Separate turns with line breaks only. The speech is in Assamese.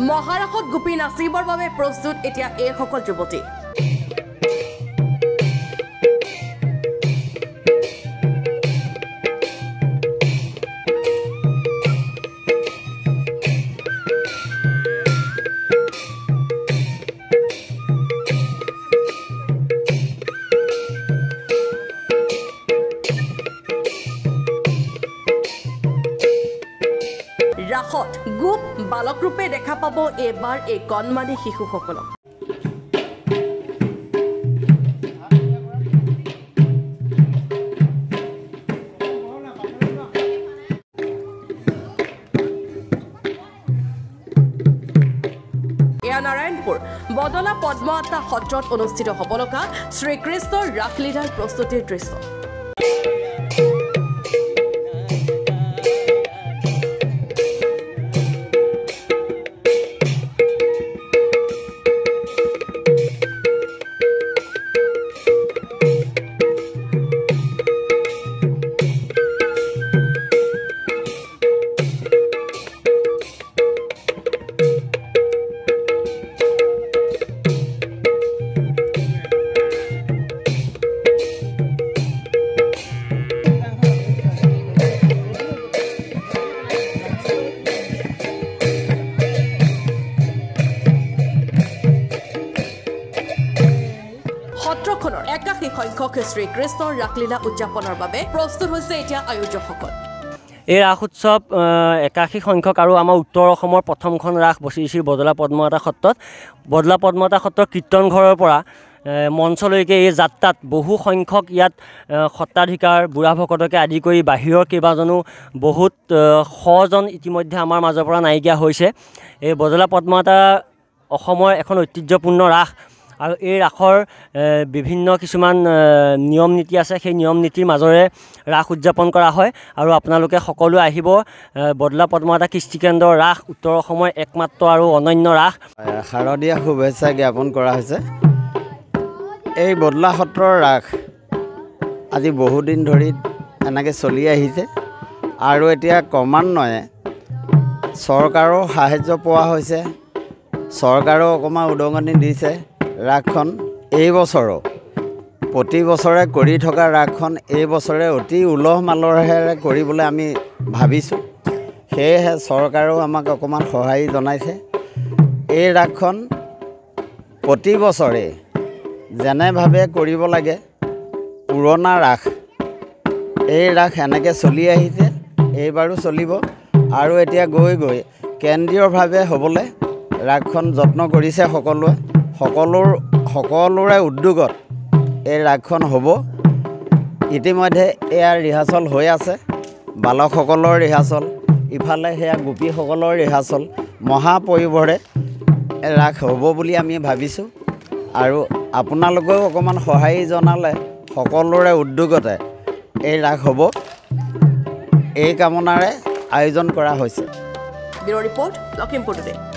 মহাৰাসত গোপী নাচিবৰ বাবে প্ৰস্তুত এতিয়া এইসকল যুৱতী ৰাসত গোপ বালক ৰূপে দেখা পাব এবাৰ এই কণমানি শিশুসকলক নাৰায়ণপুৰ বদলা পদ্মাৱতী সত্ৰত অনুষ্ঠিত হ'ব লগা শ্ৰীকৃষ্ণৰ ৰাসলীলাৰ প্ৰস্তুতিৰ দৃশ্য সত্ৰখনৰ 81 সংখ্যক শ্ৰীকৃষ্ণৰ ৰাসলীলা উদযাপনৰ বাবে প্ৰস্তুত হৈছে এতিয়া আয়োজকসকল
এই ৰাস উৎসৱ 81 সংখ্যক আৰু আমাৰ উত্তৰ অসমৰ প্ৰথমখন ৰাস বছিছিল বদলা পদ্মাৱতী সত্ৰত বদলা পদ্মাৱতী সত্ৰৰ কীৰ্তন ঘৰৰ পৰা মঞ্চলৈকে এই যাত্ৰাত বহু সংখ্যক ইয়াত সত্ৰাধিকাৰ বুঢ়া ভকতকে আদি কৰি বাহিৰৰ কেইবাজনো বহুত শজন ইতিমধ্যে আমাৰ মাজৰ পৰা নাইকিয়া হৈছে এই বদলা পদ্মাৱতী অসমৰ এখন ঐতিহ্যপূৰ্ণ ৰাস আৰু এই ৰাসৰ বিভিন্ন কিছুমান নিয়ম নীতি আছে সেই নিয়ম নীতিৰ মাজৰে ৰাস উদযাপন কৰা হয় আৰু আপোনালোকে সকলো আহিব বদলা পদ্মাৱতী কৃষ্টিকেন্দ্ৰৰ ৰাস উত্তৰ অসমৰ একমাত্ৰ আৰু অনন্য ৰাস
শাৰদীয় শুভেচ্ছা জ্ঞাপন কৰা হৈছে এই বদলা সত্ৰৰ ৰাস আজি বহুদিন ধৰি এনেকৈ চলি আহিছে আৰু এতিয়া ক্ৰমান্বয়ে চৰকাৰৰ সাহায্য পোৱা হৈছে চৰকাৰেও অকণমান উদগনি দিছে ৰাসখন এই বছৰো প্ৰতি বছৰে কৰি থকা ৰাসখন এই বছৰে অতি উলহ মালহেৰে কৰিবলৈ আমি ভাবিছোঁ সেয়েহে চৰকাৰেও আমাক অকণমান সহায় জনাইছে এই ৰাসখন প্ৰতি বছৰে যেনেভাৱে কৰিব লাগে পুৰণা ৰাস এই ৰাস এনেকৈ চলি আহিছে এইবাৰো চলিব আৰু এতিয়া গৈ গৈ কেন্দ্ৰীয়ভাৱে হ'বলৈ ৰাসখন যত্ন কৰিছে সকলোৰে উদ্যোগত এই ৰাসখন হ'ব ইতিমধ্যে এয়া ৰিহাৰ্চল হৈ আছে বালকসকলৰ ৰিহাৰ্চল ইফালে সেয়া গোপীসকলৰ ৰিহাৰ্চল মহাপৰিভৰে ৰাস হ'ব বুলি আমি ভাবিছোঁ আৰু আপোনালোকেও অকণমান সহায় জনালে সকলোৰে উদ্যোগতে এই ৰাস হ'ব এই কামনাৰে আয়োজন কৰা হৈছে
ব্যুৰ ৰিপৰ্ট লখিমপুৰ টুডে